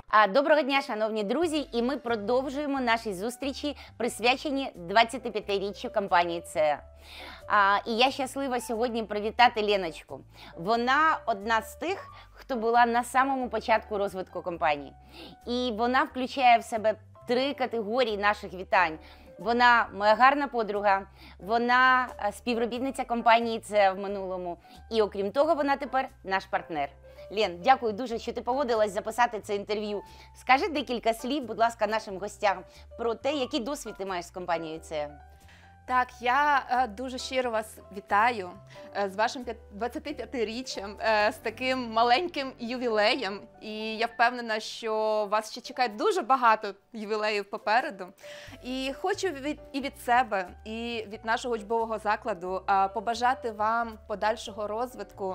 Доброго дня, шановні друзі! І ми продовжуємо наші зустрічі, присвячені 25-річчю компанії «ЦЕА». І я щаслива сьогодні привітати Леночку. Вона одна з тих, хто була на самому початку розвитку компанії. І вона включає в себе 3 категорії наших вітань. Вона моя гарна подруга, вона співробітниця компанії «ЦЕА» в минулому. І окрім того, вона тепер наш партнер. Лен, дякую дуже, що ти погодилась записати це інтерв'ю. Скажи декілька слів, будь ласка, нашим гостям про те, який досвід ти маєш з компанією «ЦЕА». Так, я дуже щиро вас вітаю з вашим 25-річчям, з таким маленьким ювілеєм. І я впевнена, що вас ще чекає дуже багато ювілеїв попереду. І хочу і від себе, і від нашого учбового закладу побажати вам подальшого розвитку,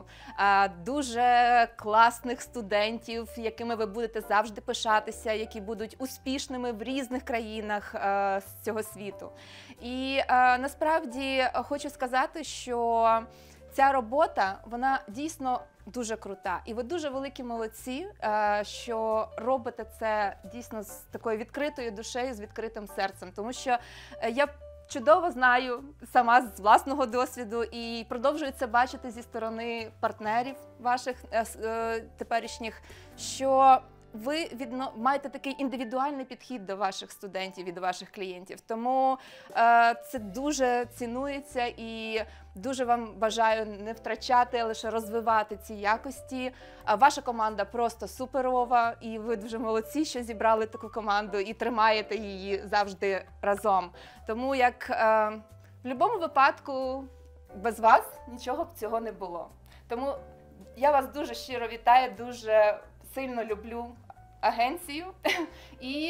дуже класних студентів, якими ви будете завжди пишатися, які будуть успішними в різних країнах з цього світу. І насправді хочу сказати, що ця робота, вона дійсно дуже крута. І ви дуже великі молодці, що робите це дійсно з такою відкритою душею, з відкритим серцем. Тому що я чудово знаю сама з власного досвіду і продовжую це бачити зі сторони партнерів ваших теперішніх, що ви маєте такий індивідуальний підхід до ваших студентів і до ваших клієнтів. Тому це дуже цінується і дуже вам бажаю не втрачати, а лише розвивати ці якості. Ваша команда просто суперова, і ви дуже молодці, що зібрали таку команду і тримаєте її завжди разом. Тому як в будь-якому випадку без вас нічого б цього не було. Тому я вас дуже щиро вітаю, дуже сильно люблю агенцію і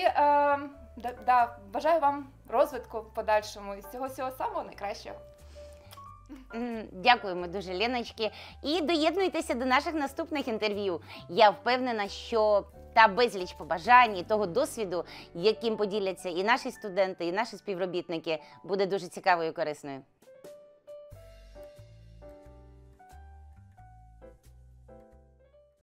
бажаю вам розвитку в подальшому і всього самого найкращого. Дякуємо дуже, Леночки. І доєднуйтеся до наших наступних інтерв'ю. Я впевнена, що та безліч побажань і того досвіду, яким поділяться і наші студенти, і наші співробітники, буде дуже цікавою і корисною.